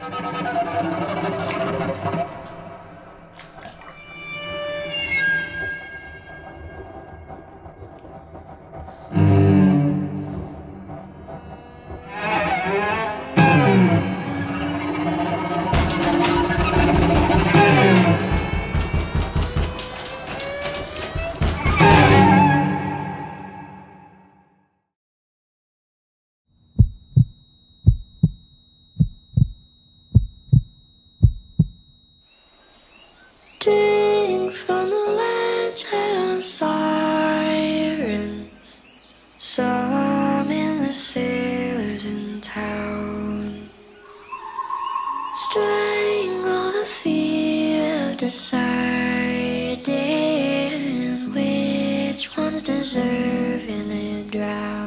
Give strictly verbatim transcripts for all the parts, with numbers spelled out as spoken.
Drink from the ledge of sirens. Some in the sailors in town. Strangle the fear of deciding which one's deserving to drown.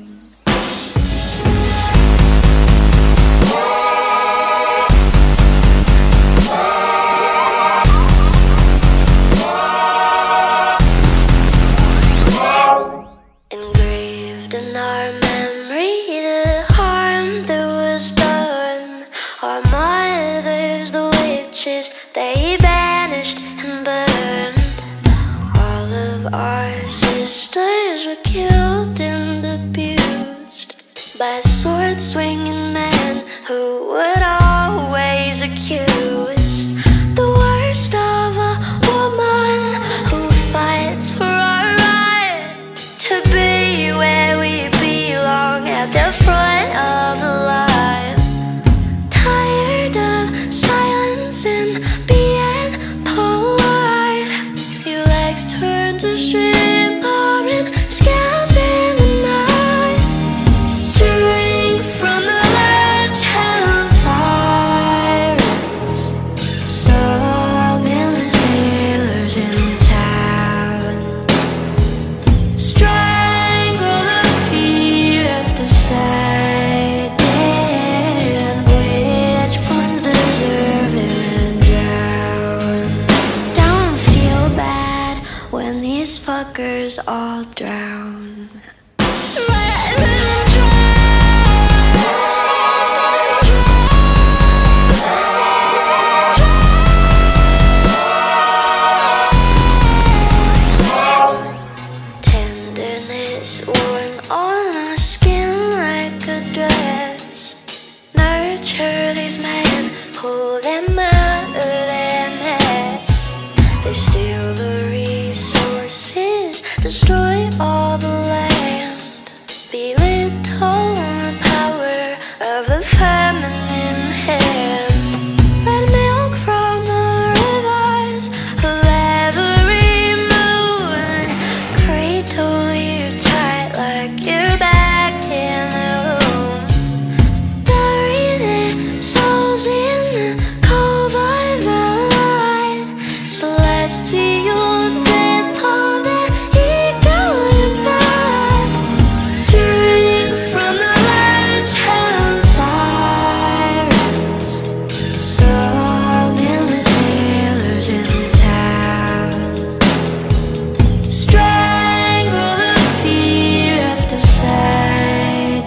In our memory, the harm that was done. Our mothers, the witches, they banished and burned. All of our sisters were killed and abused by sword-swinging men who would always accuse the worst of a woman who fights for our right to be where we belong at the front of the line. Tired of silence and being polite, your legs turn to shimmering scales in the night. Drink from the ledge of sirens. Some in the sailors in town. Strangle the fear of deciding which one's deserving and drown. Don't feel bad when these fuckers all drown. Let them tenderness worn on our skin like a dress. Nurture these men, pull them out of their mess. They steal the resources, destroy all the land, belittle the power of the feminine hand. Let milk from the rivers of every moon cradle you tight like you're back in the womb. Bury their souls in the cove of the light. Celestial death on their ego and pride. Drink from the ledge of sirens. Some in the sailors in town. Strangle the fear of deciding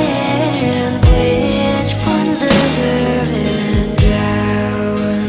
which one's deserving and drown.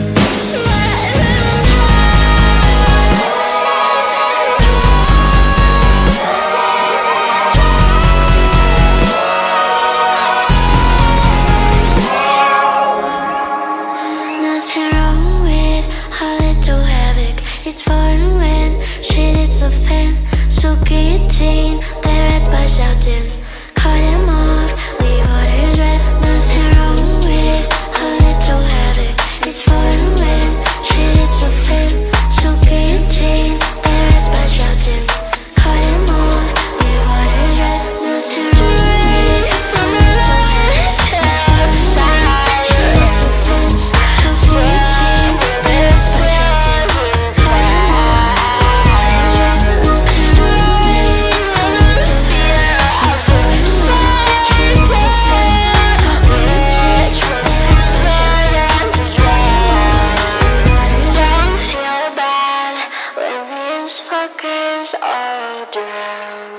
Nothing wrong with a little havoc. It's fun when shit hits the fan. So guillotine their heads by shouting. Cut him off, leave waters red. Nothing wrong with a little havoc. It's fun when shit hits the fan. So guillotine their heads by shouting. Cut him off, leave waters red. Nothing wrong with a little havoc. It's fun when shit hits the fan. So guillotine their heads by shouting. Cut him off, leave waters red. Nothing wrong with a little havoc. It's fun when shit hits the fan. So guillotine their heads by shouting. Don't feel bad when these fuckers all drown.